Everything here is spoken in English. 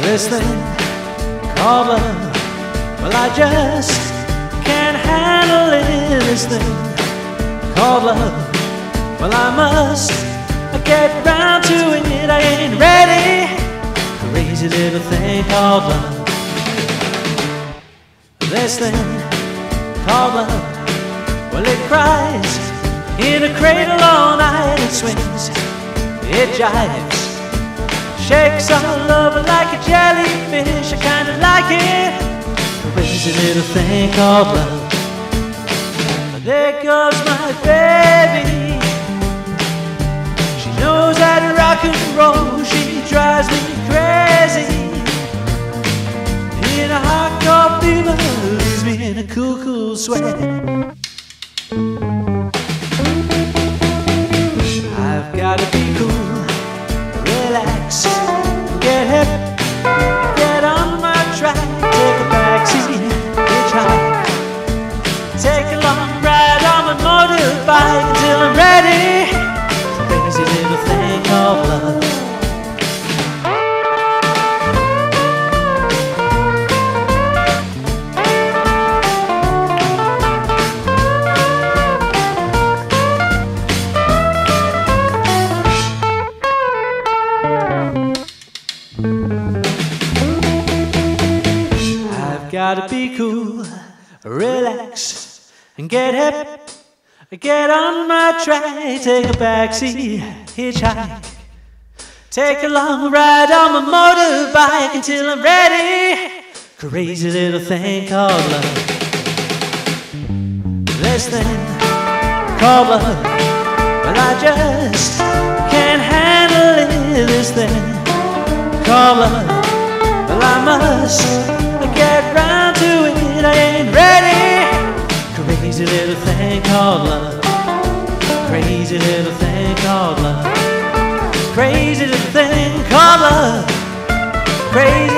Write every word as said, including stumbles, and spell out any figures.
This thing called love, well, I just can't handle it. This thing called love, well, I must get round to it. I ain't ready. Crazy little thing called love. This thing called love, well, it cries in a cradle all night. It swings, it jives, shakes all over like a jellyfish. I kinda like it. Crazy little thing called love. There goes my baby. She knows how to rock and roll. She drives me crazy. In a hardcore fever, leaves me in a cool, cool sweat. I've gotta be cool, relax, get hip, get on my track, take a backseat, hitchhike, take a long ride on my motorbike until I'm ready. Crazy little thing called love. Gotta be cool, relax, and get hip, get on my track, take a backseat, hitchhike, take a long ride on my motorbike until I'm ready. Crazy little thing called love. This thing called love, well, I just can't handle it. This thing called love, well, I must get round to it. I ain't ready. Crazy little thing called love. Crazy little thing called love. Crazy little thing called love. Crazy